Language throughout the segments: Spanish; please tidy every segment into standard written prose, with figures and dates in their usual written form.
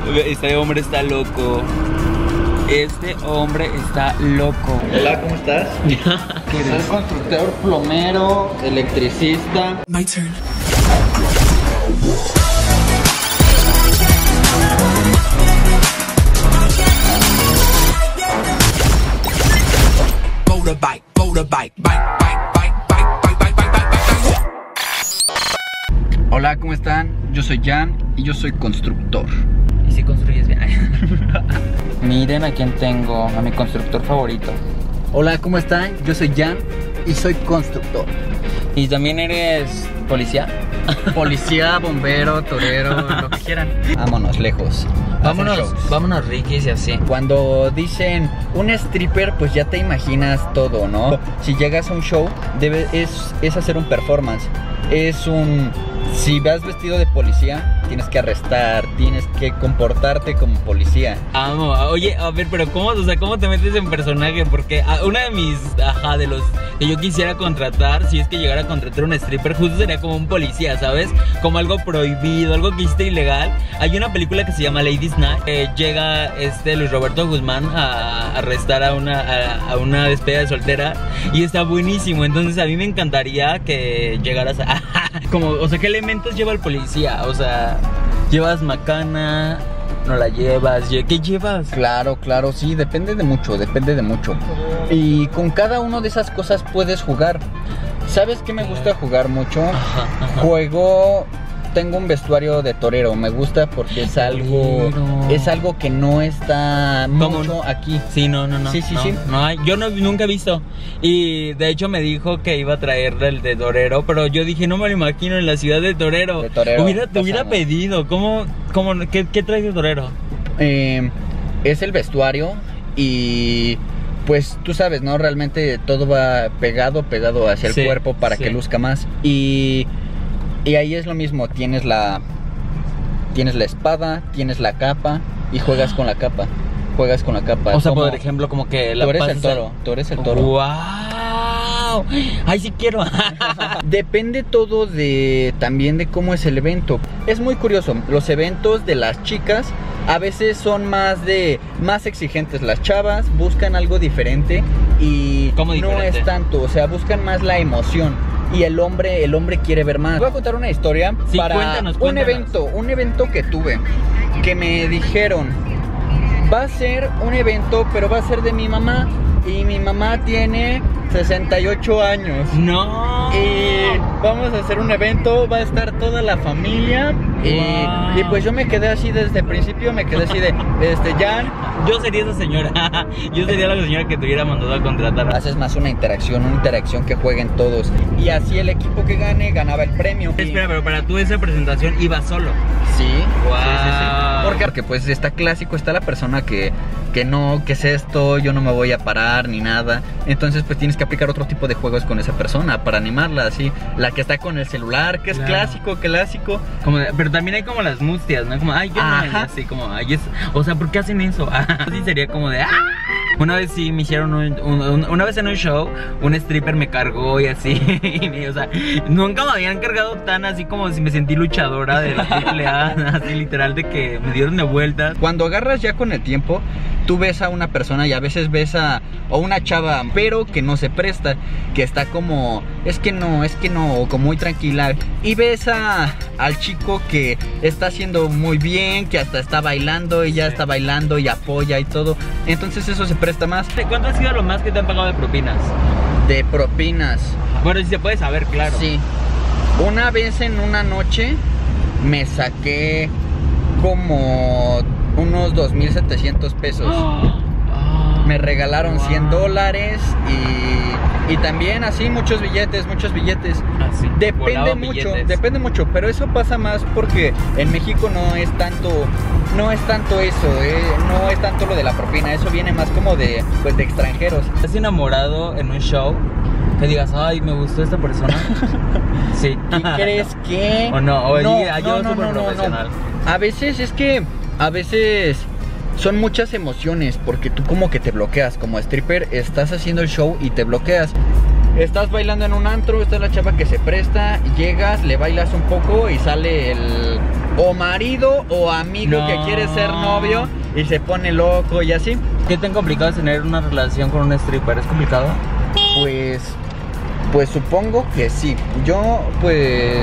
Este hombre está loco. Este hombre está loco. Hola, ¿cómo estás? Soy constructor, plomero, electricista. My turn. Motorbike, motorbike, bike, bike, bike, bike, bike, bike, bike, bike, bike. Hola, ¿cómo están? Yo soy Jan y yo soy constructor. ¿Y si construyes bien? Miren a quién tengo, a mi constructor favorito. Hola, ¿cómo están? Yo soy Jan y soy constructor. ¿Y también eres policía? Policía, bombero, torero, lo que quieran. Vámonos lejos. Vámonos Rikis y así. Cuando dicen un stripper, pues ya te imaginas todo, ¿no? Si llegas a un show, es hacer un performance. Si vas vestido de policía, tienes que arrestar, tienes que comportarte como policía. Amo. Oye, a ver, pero ¿cómo te metes en personaje? Porque una de mis, de los que yo quisiera contratar, si es que llegara a contratar un stripper, justo sería como un policía, ¿sabes? Como algo prohibido, algo que hiciste ilegal. Hay una película que se llama Ladies Night. Llega Luis Roberto Guzmán a arrestar a una despedida de soltera y está buenísimo. Entonces a mí me encantaría que llegaras a... ¿qué elementos lleva el policía? O sea, ¿llevas macana? ¿No la llevas? ¿Qué llevas? Claro, sí, depende de mucho. Y con cada una de esas cosas puedes jugar. ¿Sabes qué me gusta jugar mucho? Tengo un vestuario de torero, me gusta porque es algo que no está mucho aquí. Sí, no. Sí. No hay, yo nunca he visto. Y de hecho me dijo que iba a traer el de torero, pero yo dije, no me lo imagino en la ciudad de torero. Te hubiera pedido, ¿qué traes de torero? Es el vestuario y... pues tú sabes, ¿no? Realmente todo va pegado hacia el cuerpo para que luzca más. Y ahí es lo mismo, tienes la espada, tienes la capa y juegas con la capa. O sea, por ejemplo, como que tú eres el toro. ¡Wow! ¡Ay, sí quiero! Depende todo también de cómo es el evento. Es muy curioso, los eventos de las chicas a veces son más exigentes. Las chavas buscan algo diferente y ¿cómo diferente? No es tanto, o sea, buscan más la emoción. Y el hombre quiere ver más. Voy a contar una historia para cuéntanos. Un evento que tuve, que me dijeron, va a ser un evento, pero va a ser de mi mamá. Y mi mamá tiene 68 años. No. Y vamos a hacer un evento, va a estar toda la familia. Wow. Y pues yo me quedé así desde el principio, Jan. Yo sería esa señora. Yo sería la señora que te hubiera mandado a contratar. Haces más una interacción que jueguen todos. Y así el equipo que ganaba el premio. Espera, pero para tú esa presentación ibas solo. Sí. Wow. Sí. Porque pues está clásico, está la persona que no, ¿qué es esto? Yo no me voy a parar ni nada. Entonces pues tienes que aplicar otro tipo de juegos con esa persona para animarla, así. La que está con el celular, que es clásico. Pero también hay como las mustias, ¿no? Como, ay, yo no, así como, ay, o sea, ¿por qué hacen eso? Así sería como de, ¡ah! Una vez sí me hicieron una vez en un show, un stripper me cargó y así. O sea, nunca me habían cargado tan así como si me sentí luchadora de la AAA, así literal de que me dieron de vueltas. Cuando agarras ya con el tiempo, tú ves a una persona y a veces ves a una chava, pero que no se presta, que está como, es que no, o como muy tranquila. Y ves al chico que está haciendo muy bien, que hasta está bailando y ya está bailando y apoya y todo. Entonces eso se presta más. ¿Cuánto ha sido lo más que te han pagado de propinas? De propinas. Bueno, si se puede saber, claro. Sí. Una vez en una noche me saqué como unos 2,700 pesos. Me regalaron $100 y también así muchos billetes. Así, depende mucho, pero eso pasa más porque en México no es tanto eso, no es tanto lo de la propina, eso viene más como de extranjeros. ¿Estás enamorado en un show? Que digas, ay, me gustó esta persona. Sí. ¿Y crees que? ¿O no? O no, yo súper profesional. A veces son muchas emociones porque tú como que te bloqueas. Como stripper estás haciendo el show y te bloqueas. Estás bailando en un antro, está la chava que se presta, llegas, le bailas un poco y sale o marido o amigo No. que quiere ser novio y se pone loco y así. ¿Qué tan complicado es tener una relación con un stripper? ¿Es complicado? Pues supongo que sí. Yo pues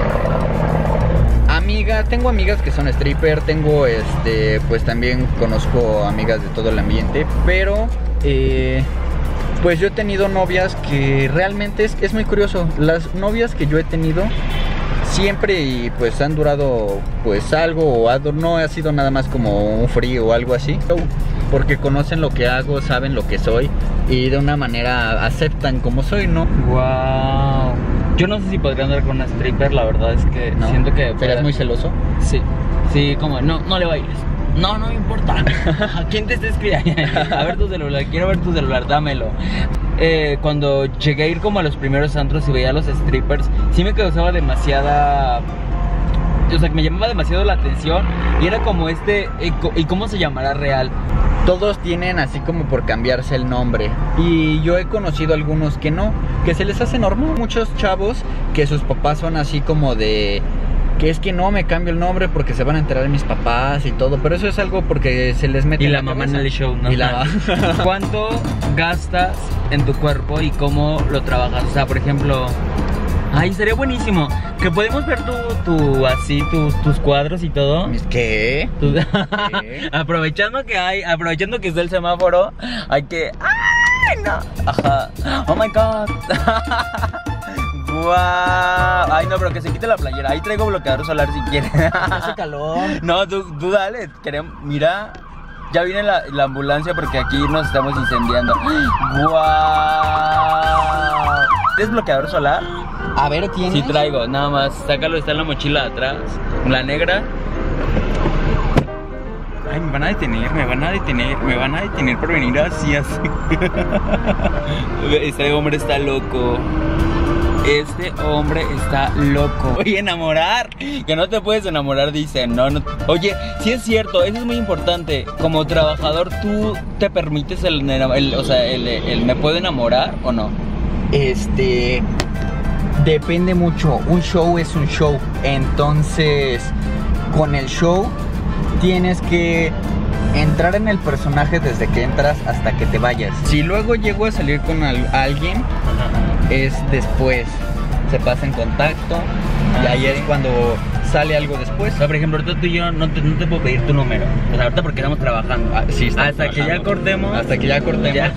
tengo amigas que son stripper, tengo pues también conozco amigas de todo el ambiente, pero pues yo he tenido novias que realmente es muy curioso. Las novias que yo he tenido siempre y pues han durado pues algo o no ha sido nada más como un frío o algo así, porque conocen lo que hago, saben lo que soy y de una manera aceptan como soy, ¿no? Wow. Yo no sé si podría andar con una stripper, la verdad es que ¿No? siento que... ¿Serás muy celoso? Sí, sí, como, no le bailes. No me importa. ¿A quién te está escribiendo? A ver tu celular, quiero ver tu celular, dámelo. Cuando llegué a ir como a los primeros antros y veía a los strippers, sí me causaba demasiada... O sea, que me llamaba demasiado la atención. Y era como ¿y cómo se llamará real? Todos tienen así como por cambiarse el nombre. Y yo he conocido algunos que no, que se les hace normal. Muchos chavos que sus papás son así como de... que es que no me cambio el nombre porque se van a enterar mis papás y todo. Pero eso es algo porque se les mete Y en la mamá en cabeza. el show, ¿no? Y la... ¿Cuánto gastas en tu cuerpo y cómo lo trabajas? O sea, por ejemplo... Ay, sería buenísimo que podemos ver tus cuadros y todo. ¿Qué? ¿Qué? Aprovechando que está el semáforo, hay que... ¡Ay, no! Ajá. Oh my god. Guau. Ay, no, pero que se quite la playera. Ahí traigo bloqueador solar si quieres. Hace calor. No, tú dale. Mira, ya viene la ambulancia porque aquí nos estamos incendiando. Guau. ¿Tienes bloqueador solar? A ver, ¿tienes? Sí traigo, nada más. Sácalo, está en la mochila de atrás. La negra. Ay, me van a detener por venir así. Este hombre está loco. Voy a enamorar. Que no te puedes enamorar, dicen. No. Oye, sí es cierto, eso es muy importante. Como trabajador, ¿tú te permites ¿me puedo enamorar o no? Depende mucho. Un show es un show. Entonces, con el show tienes que entrar en el personaje desde que entras hasta que te vayas. Si luego llego a salir con alguien, es después. Se pasa en contacto y ahí es cuando sale algo después. O sea, por ejemplo, ahorita tú y yo no te puedo pedir tu número. O sea, ahorita porque estamos trabajando. Sí, hasta que ya cortemos. Hasta que ya cortemos, ya.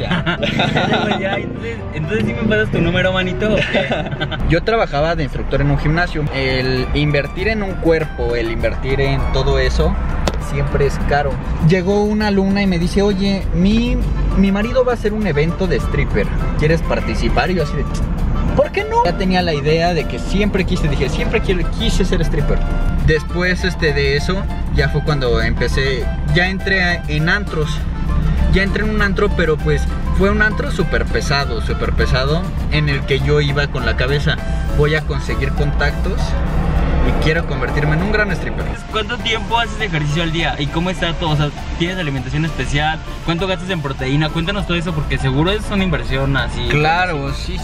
Ya, entonces ¿sí me pasas tu número, manito? ¿O qué? Yo trabajaba de instructor en un gimnasio. El invertir en un cuerpo, el invertir en todo eso, siempre es caro. Llegó una alumna y me dice, oye, mi marido va a hacer un evento de stripper, ¿quieres participar? Y yo así de... ¿por qué no? Ya tenía la idea de que siempre quise ser stripper. Después de eso, ya fue cuando empecé, ya entré en antros. Ya entré en un antro, pero pues fue un antro súper pesado, en el que yo iba con la cabeza, voy a conseguir contactos y quiero convertirme en un gran stripper. ¿Cuánto tiempo haces ejercicio al día? ¿Y cómo está todo? O sea, ¿tienes alimentación especial? ¿Cuánto gastas en proteína? Cuéntanos todo eso porque seguro es una inversión así. Claro, sí.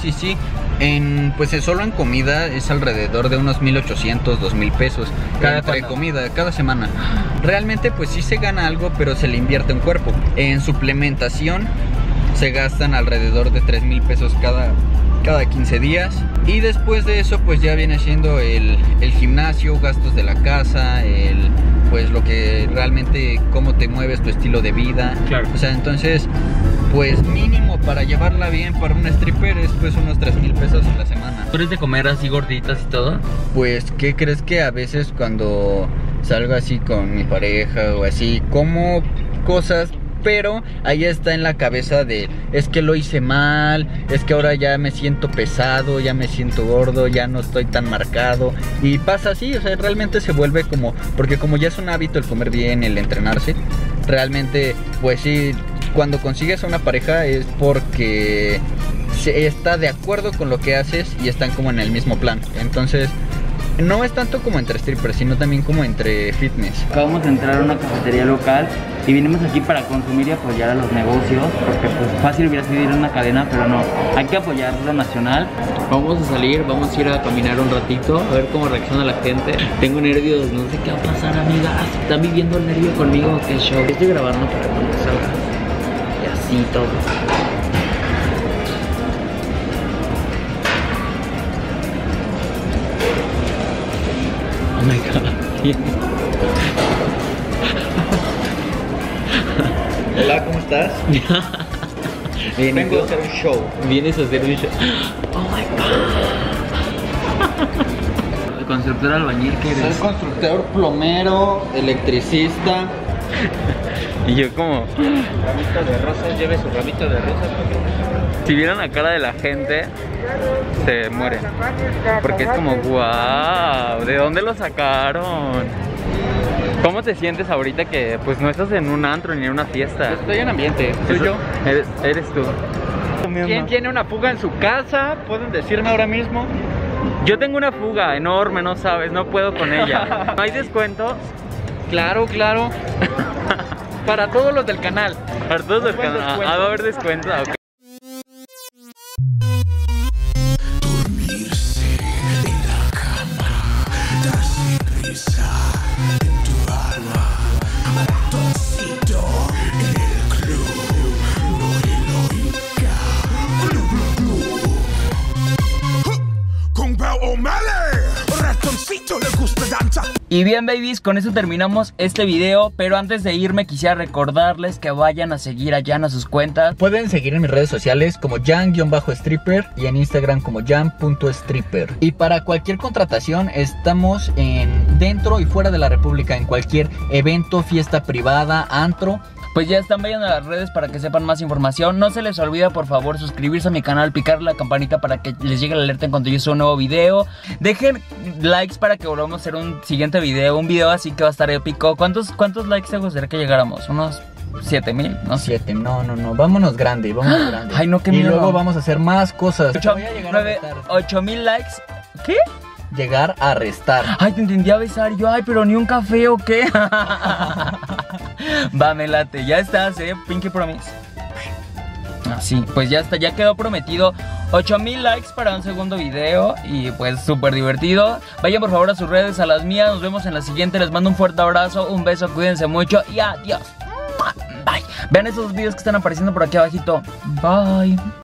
Pues solo en comida es alrededor de unos 1,800, 2,000 pesos. ¿Cada entre cuándo? comida, cada semana. Realmente pues sí se gana algo, pero se le invierte un cuerpo. En suplementación se gastan alrededor de 3,000 pesos cada 15 días. Y después de eso pues ya viene siendo el gimnasio, gastos de la casa, pues lo que realmente cómo te mueves, tu estilo de vida. Claro. O sea, entonces pues mínimo para llevarla bien para un stripper es pues unos 3,000 pesos a la semana. ¿Tú eres de comer así gorditas y todo? Pues ¿qué crees? Que a veces cuando salgo así con mi pareja o así como cosas, pero ahí está en la cabeza de es que lo hice mal, es que ahora ya me siento pesado, ya me siento gordo, ya no estoy tan marcado. Y pasa así, o sea, realmente se vuelve como, porque como ya es un hábito el comer bien, el entrenarse, realmente pues sí, cuando consigues a una pareja es porque se está de acuerdo con lo que haces y están como en el mismo plan. Entonces No es tanto como entre strippers, sino también como entre fitness. Acabamos de entrar a una cafetería local y vinimos aquí para consumir y apoyar a los negocios, porque pues fácil hubiera sido ir a una cadena, pero no, hay que apoyar lo nacional. Vamos a salir, vamos a ir a caminar un ratito, a ver cómo reacciona la gente. Tengo nervios, no sé qué va a pasar, amigas. ¿Están viviendo el nervio conmigo? ¿Qué show? Estoy grabando para cuando salga. Y así todo. Oh my god. Hola, ¿cómo estás? Vengo a hacer un show. Vienes a hacer un show. Oh my god. El constructor albañil que eres. Soy constructor, plomero, electricista. Y yo como, Ramito de rosas, lleve su ramito de rosas. si vieran la cara de la gente, se mueren. Porque es como, wow, ¿de dónde lo sacaron? ¿Cómo te sientes ahorita que pues no estás en un antro ni en una fiesta? Estoy en ambiente, soy yo. Eres tú. ¿Quién tiene una fuga en su casa? ¿Pueden decirme ahora mismo? Yo tengo una fuga enorme, no sabes, no puedo con ella. ¿No hay descuento? Claro, claro. Para todos los del canal. Para todos los Buen canales. descuento. ¿Va a haber descuento? Ah, ok. Dormirse en la cama, darse prisa en tu alma, ratoncito en el club, no heroica, con Pau O'Malley, ratoncito le gusta danza. Y bien, babies, con eso terminamos este video. Pero antes de irme quisiera recordarles que vayan a seguir a Jan a sus cuentas. Pueden seguir en mis redes sociales como Jan-stripper y en Instagram como Jan.stripper. Y para cualquier contratación estamos dentro y fuera de la república, en cualquier evento, fiesta privada, antro. Pues ya están, vayan a las redes para que sepan más información. No se les olvida, por favor, suscribirse a mi canal, picar la campanita para que les llegue la alerta en cuanto yo suba un nuevo video. Dejen likes para que volvamos a hacer un siguiente video, un video así que va a estar épico. ¿Cuántos likes te gustaría que llegáramos? ¿Unos 7,000? No sé. 7, no, vámonos grande, vámonos grande. Ay, no, qué Y miedo. luego vamos a hacer más cosas. 8,000 likes. ¿Qué? Llegar a restar. Ay, te entendí a besar yo. Ay, pero ni un café o qué. Va, me late. Ya estás, Pinky Promise. Así, pues ya está, ya quedó prometido. 8,000 likes para un segundo video. Y pues súper divertido. Vayan por favor a sus redes, a las mías. Nos vemos en la siguiente. Les mando un fuerte abrazo, un beso, cuídense mucho y adiós. Bye. Vean esos videos que están apareciendo por aquí abajito. Bye.